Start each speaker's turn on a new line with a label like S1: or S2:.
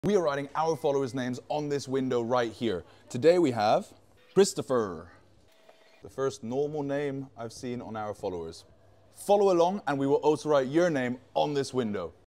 S1: We are writing our followers' names on this window right here. Today we have Christopher, the first normal name I've seen on our followers. Follow along and we will also write your name on this window.